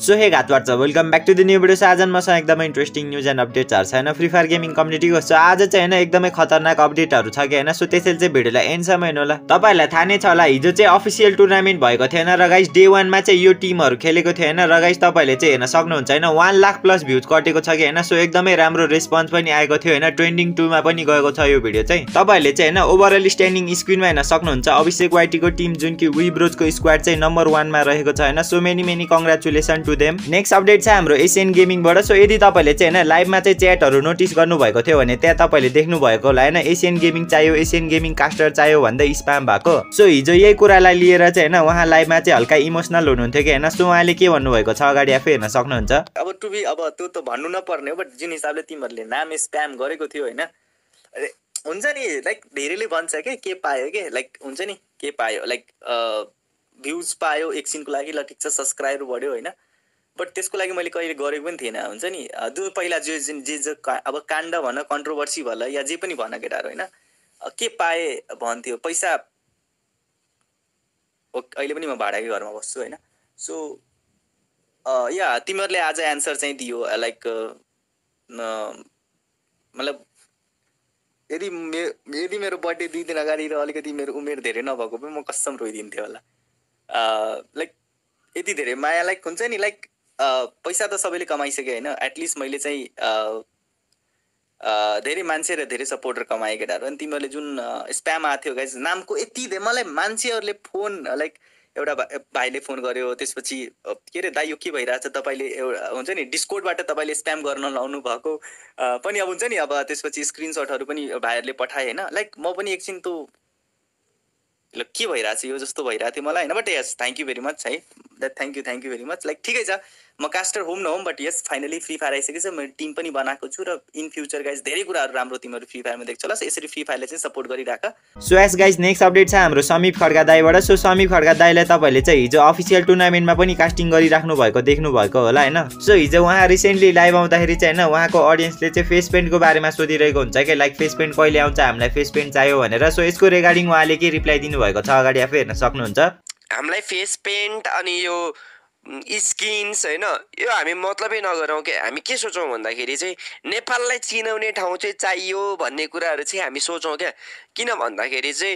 So hey घातवाट छ welcome back to the new video. आज मसँग एकदमै इन्ट्रेस्टिङ न्यूज एन्ड अपडेट्सहरु छ हैन फ्री फायर गेमिङ कम्युनिटीको। सो आज चाहिँ हैन एकदमै खतरनाक अपडेटहरु छ के हैन। सो त्यसैले चाहिँ भिडियोलाई एन्डसम्म हेर्नु होला। तपाईहरुलाई थाहा नै छ होला हिजो चाहिँ अफिसियल टुर्नामेन्ट भएको थियो हैन र गाइस डे 1 मा चाहिँ यो टिमहरु खेलेको थियो हैन र गाइस तपाईहरुले चाहिँ हेर्न सक्नुहुन्छ हैन 1 लाख प्लस भ्युज कटेको छ के हैन। सो एकदमै राम्रो रेस्पोन्स पनि आएको थियो हैन। ट्रेन्डिङ 2 मा पनि गएको छ यो भिडियो चाहिँ। तपाईहरुले चाहिँ हैन ओभरअल स्ट्यान्डिङ स्क्रिनमा हेर्न सक्नुहुन्छ। अभिषेक वाइटीको टिम जुन कि विब्रोजको स्क्वाड चाहिँ नम्बर 1 मा रहेको छ हैन। So many congratulation to them. Next update छ हाम्रो एशियन गेमिङबाट। सो यदि तपाईले चाहिँ हैन लाइभमा चाहिँ च्याटहरु नोटिस गर्नु भएको थियो भने त्यहाँ तपाईले देख्नु भएको होला हैन एशियन गेमिङ चाहियो, एशियन गेमिङ कास्टर चाहियो भन्दै स्प्याम भएको। सो हिजो यही कुरालाई लिएर चाहिँ हैन उहाँ लाइभमा चाहिँ हल्का इमोसनल हुनुहुन्थ्यो के हैन। सो उहाँले के भन्नु भएको छ अगाडि आफै हेर्न सक्नुहुन्छ। अब टु बी अब त्यो त भन्नु नपर्ने हो, बट जुन हिसाबले तिमीहरुले नाम स्प्याम गरेको थियो हैन, हुन्छ नि लाइक धेरैले भन्छ के पायो के लाइक हुन्छ नि के पायो लाइक भ्युज पायो एकछिनको लागि, ल ठिक छ सब्स्क्राइबर बढ्यो हैन, बट त्यसको लागि मैले कहिले गरेको पनि थिएन। हुन्छ नि जो पहिला जे अब काण्ड भन कन्ट्रोभर्सी भल या जे पनि भन केटाहरु हैन के पाए भन्थ्यो पैसा। अहिले पनि म भाडाकै घरमा बस्छु हैन। सो या तिमीहरुले आज एन्सर चाहिँ दियो लाइक मतलब यदि मेरो बर्थडे 2 दिन अगाडि र अलिकति मेरो उमेर धेरै नभएको पनि म कसम रोइदिन्थेँ होला। लाइक यति धेरै माया लाइक हुन्छ नि लाइक पैसा त सबैले कमाइसके हैन। एटलिस्ट मैले चाहिँ धेरै मान्छे र धेरै सपोर्टर कमाए केटाहरु। अनि तिमीहरुले जुन स्प्याम आथ्यो गाइस नामको यति धेरै मलाई मान्छेहरुले फोन लाइक एउटा भाइले फोन गर्यो, त्यसपछि के रे दाइ यो के भइराछ तपाईले एउटा हुन्छ नि डिस्कॉर्डबाट तपाईले स्प्याम गर्न लाउनु भएको पनि अब हुन्छ नि। अब त्यसपछि स्क्रिनशटहरु पनि भाइहरुले पठाए हैन। लाइक म पनि एकछिन त ल के भइराछ यो जस्तो भइराथ्यो मलाई हैन। But yes thank you very much है, thank you very much. Like ठिकै छ म कास्टर होम न होम, but yes finally free fire आइसकेको छ। म टिम पनि बनाएको छु र इन फ्युचर गाइस धेरै कुराहरु राम्रो तिमीहरु फ्री फायरमा देख्छ होला। यसरी फ्री फायरले चाहिँ सपोर्ट गरिराख। So yes guys next update छ हाम्रो समीप खड्का दाइबाट। सो समीप खड्का दाइले तपाईले चाहिँ हिजो अफिसियल टुर्नामेन्टमा पनि कास्टिङ गरिराख्नु भएको देख्नु भएको होला हैन। सो हिजो उहाँ रिसेन्टली लाइभ आउँदाखेरि चाहिँ हैन उहाँको ऑडियन्सले चाहिँ फेस पेन्टको बारेमा सोधिरहेको हुन्छ के लाइक फेस पेन्ट कहिले आउँछ, हामीलाई फेस पेन्ट चाहियो भनेर। सो यसको रिगार्डिङ उहाँले के रिप्लाई दिनु भएको छ अगाडि आफै हेर्न सक्नुहुन्छ। हामीलाई फेस पेन्ट अनि यो स्किन्स हैन यो हामी मतलबै नगरौँ के। हामी के सोचौँ भन्दाखेरि चाहिँ नेपाललाई चिनाउने ठाउँ चाहिँ चाहियो भन्ने कुराहरू चाहिँ हामी सोचौँ क्या। किन भन्दाखेरि चाहिँ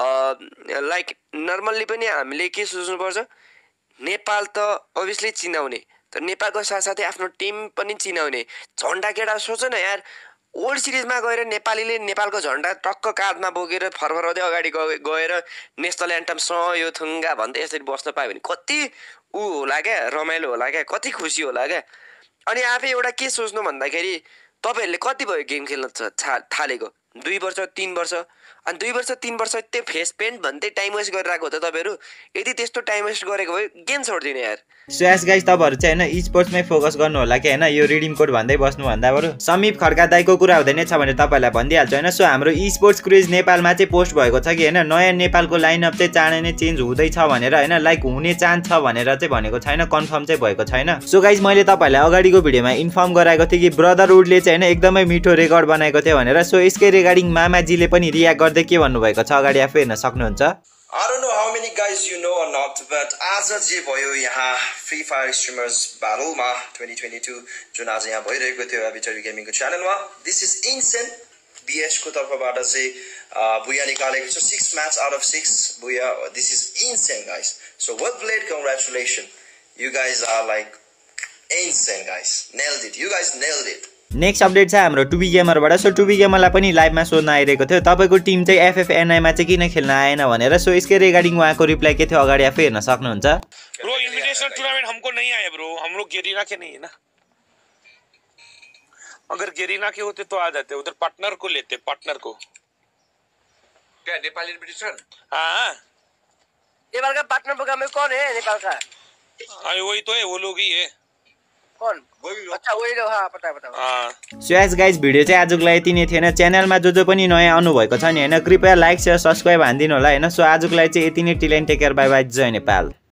लाइक नर्मल्ली पनि हामीले के सोच्नुपर्छ, नेपाल त अभियसली चिनाउने तर नेपालको साथसाथै आफ्नो टिम पनि चिनाउने। झन्डा केटा सोच न यार, ओल्ड सिरिजमा गएर नेपालीले नेपालको झन्डा टक्क काँधमा बोकेर फरफराउँदै अगाडि गएर नेसनल एन्थम यो थुङ्गा भन्दै यसरी बस्न पायो भने कति होला क्या, रमाइलो होला क्या, कति खुसी होला क्या। अनि आफै एउटा के सोच्नु भन्दाखेरि तपाईहरुले कति भयो गेम खेल्न थालेको 2 वर्ष 3 वर्ष, अनि 2 वर्ष 3 वर्ष त्यो फेस पेन्ट भन्दै टाइम वेस्ट गरिरहेको हो त तपाईहरु। यदि त्यस्तो टाइम वेस्ट गरेको भए गेम छोड्दिने यार। सो यस गाइस तपाईहरु चाहिँ हैन स्पोर्ट्समै फोकस गर्नु होला के हैन, यो रिडिम कोड भन्दै बस्नु भन्दा बरु समीप खड्का दाइको कुरा हुँदैन छ भने तपाईहरुलाई भनिदिहाल्छु हैन। सो हाम्रो स्पोर्ट्स क्रेज नेपालमा चाहिँ पोस्ट भएको छ कि हैन नयाँ नेपालको लाइनअप चाहिँ चाँडै नै चेन्ज हुँदै छ भनेर हैन, लाइक हुने चान्स छ भनेर चाहिँ भनेको छैन, कन्फर्म चाहिँ भएको छैन। सो गाइस मैले तपाईहरुलाई अगाडिको भिडियोमा इन्फर्म गराएको थिएँ कि ब्रदरहुडले चाहिँ हैन एकदमै मिठो रेकर्ड बनाएको थियो भनेर। सो यसकै रिगार्डिङ मामाजीले पनि रियाक्ट गर्दै के भन्नु भएको छ अगाडि आफै हेर्न सक्नुहुन्छ। I don't know how many guys you know or not, but आज जे भयो यहाँ फ्री फायर स्ट्रिमर्स ब्याटलमा 2022 जुन आज यहाँ भइरहेको थियो एबिटर गेमिङको च्यानलमा, दिस इज इन्सेन। बीएच को तर्फबाट चाहिँ बुया निकालेको छ 6 match out of 6 booyah. This is insane guys, so well played, congratulation, you guys are like insane guys, nailed it, you guys nailed it. Next update छ हाम्रो टुबी गेमरबाट। सो टुबी गेमरलाई पनि लाइभमा सोध्न आइरहेको थियो तपाईको टिम चाहिँ FFNI मा चाहिँ किन खेल्न आएन भनेर। सो यसकै रिगार्डिङ उहाँको रिप्लाई के थियो अगाडि आफै हेर्न सक्नुहुन्छ। ब्रो इन्भिटेशनल टूर्नामेंट हमको नहीं आया ब्रो, हम लोग गेरीना के नहीं है ना। अगर गेरीना के होते तो आ जाते, उधर पार्टनर को लेते, पार्टनर को। क्या नेपाली इन्विटेशन? हाँ ये बार का पार्टनर प्रोग्राम में कौन है नेपाल का? अरे वही तो है, वो लोग ही है। कौन? अच्छा वही लोग, हाँ पता हाँ। सो यस गाइस भिडियो चाहिँ आजको लागि यति नै थिएन। च्यानलमा जो पनि नयाँ आउनु भएको छ नि हैन कृपया लाइक शेयर सब्स्क्राइब हान्दिनु होला हैन। सो आजको लागि चाहिँ यति नै, till end take care, bye bye, जय नेपाल।